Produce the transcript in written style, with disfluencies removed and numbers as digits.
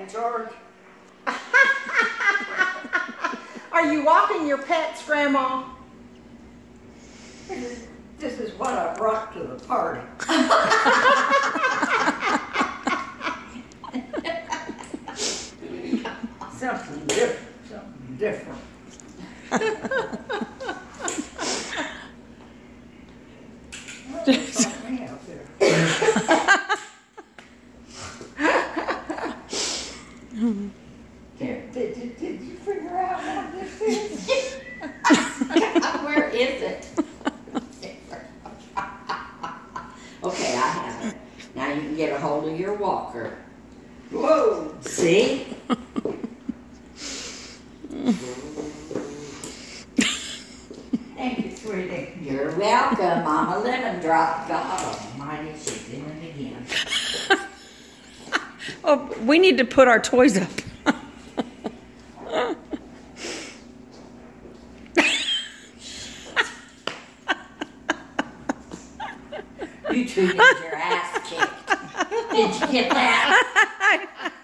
George. Are you walking your pets, Grandma? This is what I brought to the party. Something different, something different. Me out there. Did you figure out what this is? Where is it? Okay, I have it. Now you can get a hold of your walker. Whoa! See? Thank you, sweetie. You're welcome. Mama Lemon Drop. God almighty, she's doing it again. Oh, we need to put our toys up. You two need your ass kicked. Did you get that?